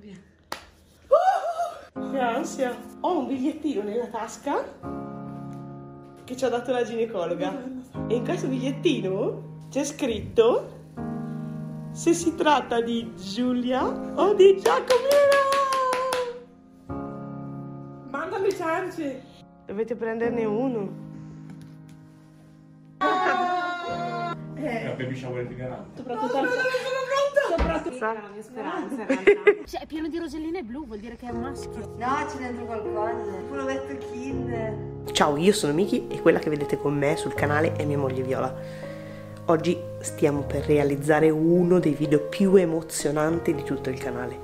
Via. Che ansia! Ho un bigliettino nella tasca che ci ha dato la ginecologa. E in questo bigliettino c'è scritto se si tratta di Giulia o di Giacomino. Mandami ciance. Dovete prenderne uno. Baby shower di garanza. Soprattutto la mia speranza in realtà. Cioè, è pieno di roselline blu, vuol dire che è un maschio. No, c'è dentro qualcosa. Pullovetto Kinder. Ciao, io sono Miki e quella che vedete con me sul canale è mia moglie Viola. Oggi stiamo per realizzare uno dei video più emozionanti di tutto il canale.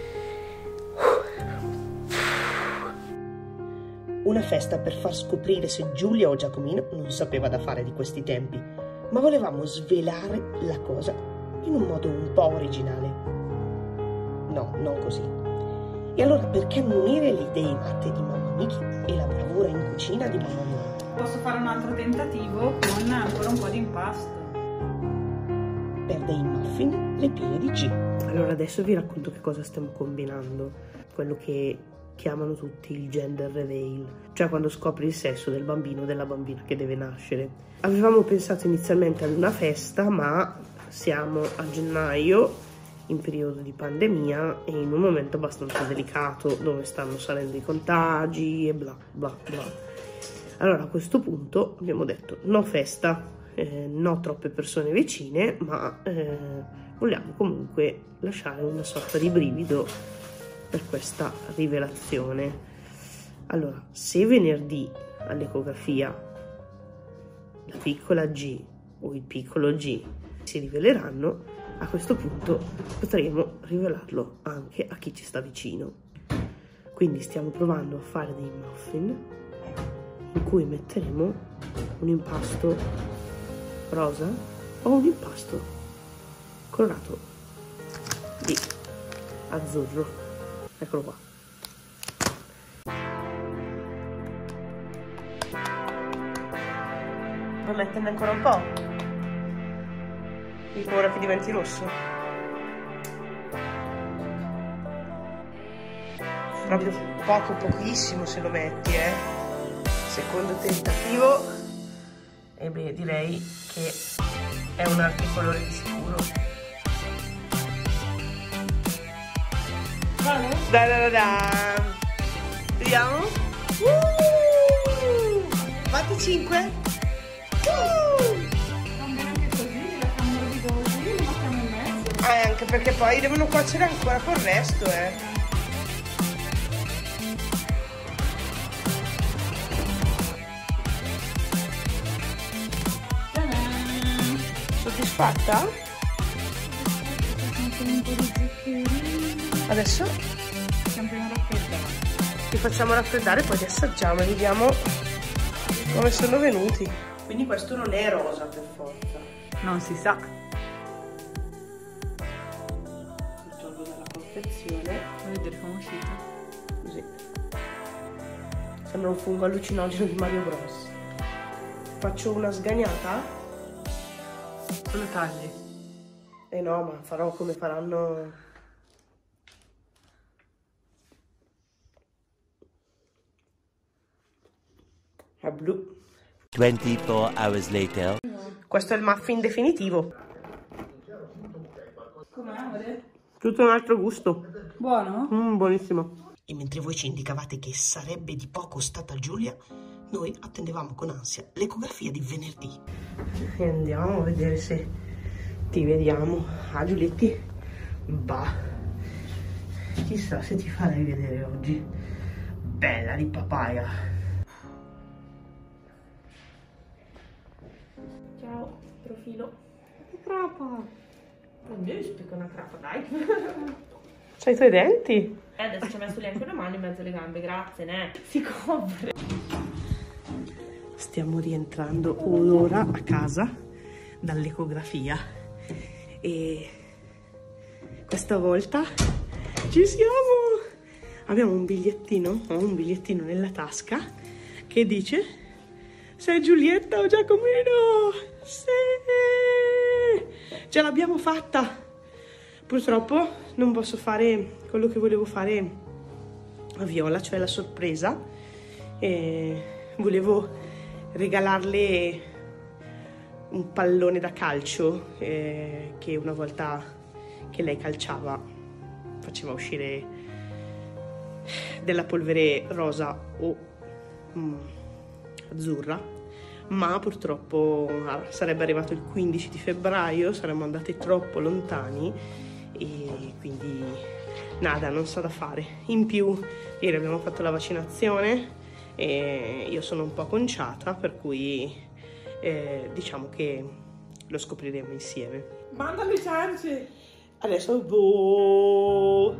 Una festa per far scoprire se Giulia o Giacomino non sapeva da fare di questi tempi, ma volevamo svelare la cosa in un modo un po' originale. No, non così. E allora perché non unire le idee matte di mamma Miki e la bravura in cucina di mamma mia? Posso fare un altro tentativo con ancora un po' di impasto. Per dei muffin ripieni di G. Allora adesso vi racconto che cosa stiamo combinando, quello che chiamano tutti il gender reveal, cioè quando scopri il sesso del bambino o della bambina che deve nascere. Avevamo pensato inizialmente ad una festa, ma siamo a gennaio, in periodo di pandemia e in un momento abbastanza delicato dove stanno salendo i contagi e bla bla bla. Allora a questo punto abbiamo detto no festa, no troppe persone vicine, ma vogliamo comunque lasciare una sorta di brivido per questa rivelazione. Allora, se venerdì all'ecografia la piccola G o il piccolo G si riveleranno, a questo punto potremo rivelarlo anche a chi ci sta vicino. Quindi stiamo provando a fare dei muffin in cui metteremo un impasto rosa o un impasto colorato di azzurro. Eccolo qua. Vuoi metterne ancora un po'? Hai paura che diventi rosso? Proprio poco, pochissimo se lo metti, Secondo tentativo. E beh, direi che è un altro colore di sicuro. Vale? Dai. Vediamo. Fatti 5. Va bene anche così, lasciamo morbidosi, li mettiamo in mezzo. Anche perché poi devono cuocere ancora col resto, Soddisfatta? Adesso Facciamo prima raffreddare. li facciamo raffreddare, poi li assaggiamo e vediamo come sono venuti. Quindi questo non è rosa per forza. Non si sa. Lo tolgo dalla confezione. Vuoi vedere come è uscito? Così. Sembra un fungo allucinogeno di Mario Bros. Faccio una sgagnata? Lo tagli. Eh no, ma farò come faranno. È blu. 24 hours later. Questo è il muffin definitivo. Com'è, amore? Tutto un altro gusto. Buono? Buonissimo. E mentre voi ci indicavate che sarebbe di poco stata Giulia, noi attendevamo con ansia l'ecografia di venerdì. E andiamo a vedere se ti vediamo. Ah, Giulietti? Bah. Chissà se ti farei vedere oggi. Bella di papaya. Ciao, profilo. Che crapa. Non mi spicca una crapa, dai. C'hai i tuoi denti? Adesso ci ha messo lì anche una mano in mezzo alle gambe, grazie, ne? Si copre. Stiamo rientrando ora a casa dall'ecografia e questa volta ci siamo! Abbiamo un bigliettino, ho un bigliettino nella tasca che dice: sei Giulietta o Giacomino? Sì! Ce l'abbiamo fatta! Purtroppo non posso fare quello che volevo fare a Viola, cioè la sorpresa. Volevo regalarle un pallone da calcio che una volta che lei calciava faceva uscire della polvere rosa o azzurra, ma purtroppo sarebbe arrivato il 15 di febbraio, saremmo andati troppo lontani e quindi nada, non so da fare. In più ieri abbiamo fatto la vaccinazione e io sono un po' conciata, per cui diciamo che lo scopriremo insieme. Mandali i cenci! Adesso boh.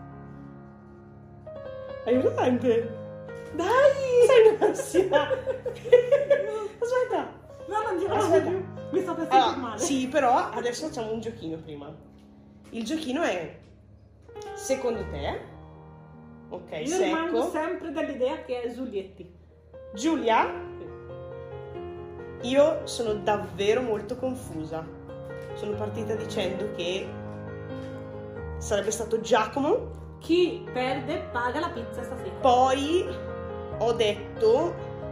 Hai presente? Dai! Sei in ansia! Aspetta! No, non ti Aspetta. più. Mi sto pensando male. Sì, però adesso facciamo un giochino prima. Il giochino è, secondo te, ok, Io rimango secco, sempre dell'idea che è Giulietti. Giulia? Io sono davvero molto confusa. Sono partita dicendo che sarebbe stato Giacomo. Chi perde paga la pizza stasera. Poi ho detto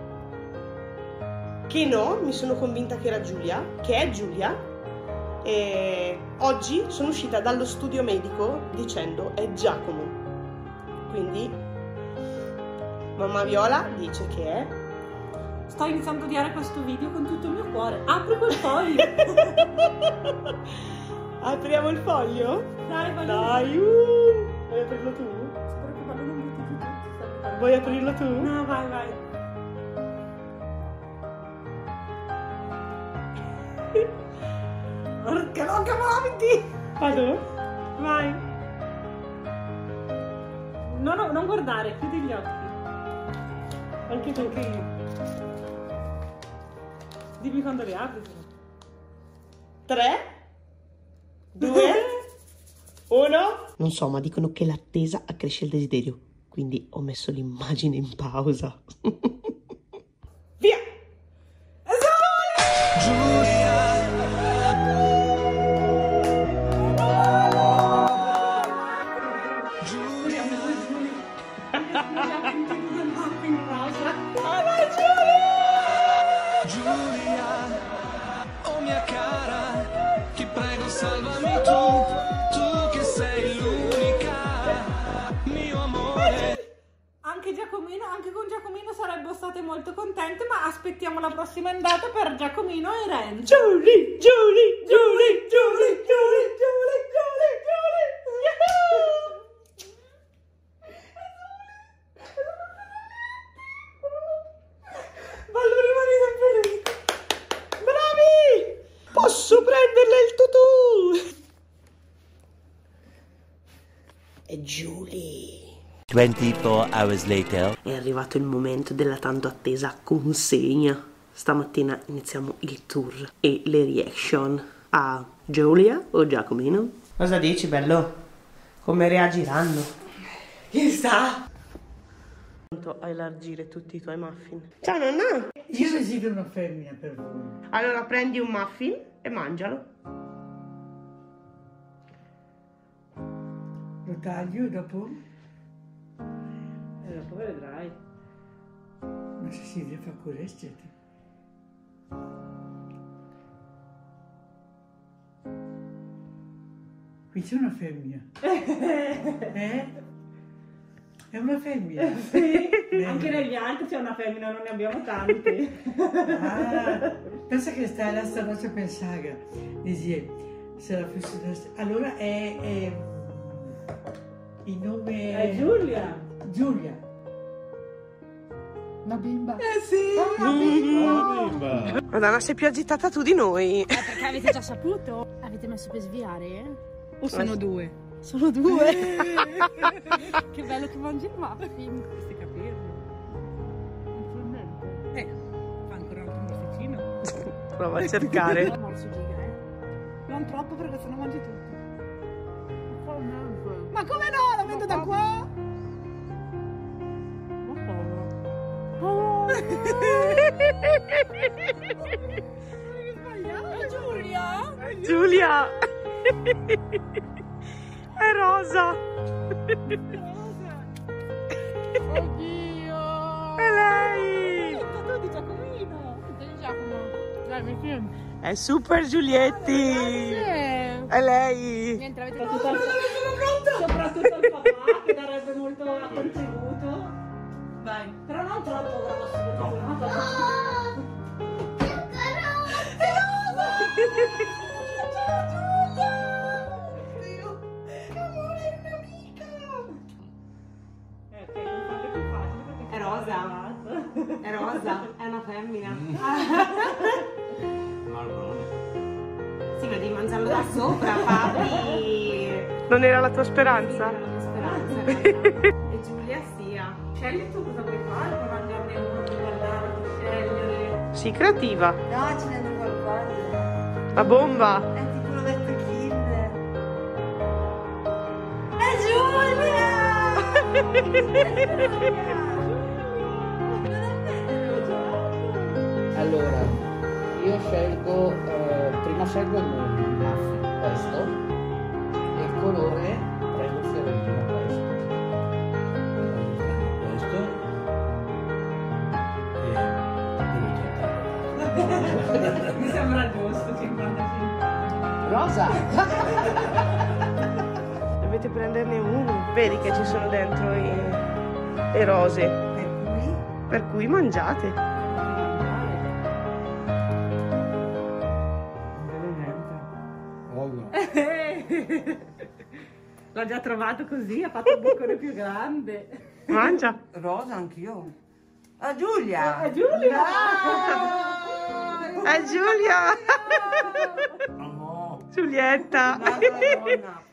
che no, mi sono convinta che era Giulia, che è Giulia. E oggi sono uscita dallo studio medico dicendo è Giacomo. Quindi mamma Viola dice che è. Sto iniziando a odiare questo video con tutto il mio cuore. Apri quel foglio. Apriamo il foglio? Dai, voglio. Dai, vuoi aprirlo tu? Spero che vanno non butti giù tutti. Vuoi aprirlo tu? No, vai, vai. Porca loca, vomiti! Vado? Vai. No, no, non guardare, chiudi gli occhi. Anche tu. Anche io. Dimmi quando li apri. 3, 2, 1. Non so, ma dicono che l'attesa accresce il desiderio, quindi ho messo l'immagine in pausa. Via! Oh mia cara, ti prego salvami tu che sei l'unica, mio amore. Anche con Giacomino sarebbero state molto contente, ma aspettiamo la prossima andata per Giacomino e Renzo. Giulia! Ballo, rimani sempre lì. Bravi! Posso prenderle il tutù? È Giulia. 24 hours later. È arrivato il momento della tanto attesa consegna. Stamattina iniziamo il tour e le reaction a Giulia o Giacomino. Cosa dici, bello? Come reagiranno? Chissà. Pronto a elargire tutti i tuoi muffin. Ciao nonna! Io desidero una femmina per voi. Allora prendi un muffin e mangialo. Lo taglio dopo? Dopo vedrai. Ma se si deve fare correggete. Qui c'è una femmina. È una femmina. Sì, Bene. anche negli altri c'è una femmina, non ne abbiamo tante. Ah, pensa che sta la stanotte pensare. Dice, se la fosse allora è il nome È Giulia. Giulia. Una bimba. Sì. Madonna, sei più agitata tu di noi. Perché avete già saputo? Avete messo per sviare? O sono due? Sono due. Che bello che mangi il muffin. Dovresti capirlo. Naturalmente. Fa ancora un altro morsicino. Prova a cercare. Morso giga, Non troppo perché sennò mangi tutto. Ma come no? La vedo da qua. È Giulia. Giulia! È rosa! Oddio! È lei! Tu di Giacomino! Di Giacomo! Dai, metti. È Super Giulietti! È lei! Niente, avete soprattutto il papà che darebbe molto contributo. Vai. Però non troppo grosso. È rosa. È rosa, è una femmina. Sì, ma devi mangiarlo da sopra, papi. Non era la tua speranza? Era la mia speranza, in realtà. E Giulia sia. Scegli tu cosa vuoi fare per mangiarne uno, per guardare, per scegliere. Sì, creativa. No, ce n'è qualcosa. La bomba. È tipo lo metto Kinder. È Giulia! Allora, io scelgo, prima scelgo il muffin, questo, e il colore, prendo il fiorellino, questo. Questo e devo Mi sembra giusto, 55. Rosa! Dovete prenderne uno. Vedi che ci sono dentro le rose. Per cui mangiate. L'ho già trovato così, ha fatto il boccone più grande. Mangia. Rosa anch'io. A Giulia! Giulia! È Giulia! No! Giulietta! Madonna.